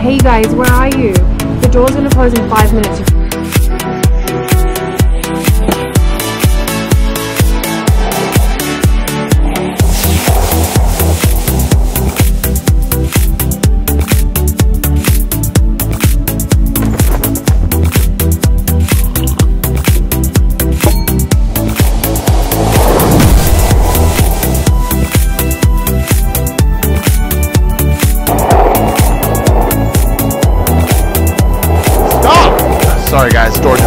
Hey guys, where are you? The door's gonna close in 5 minutes. Sorry guys, door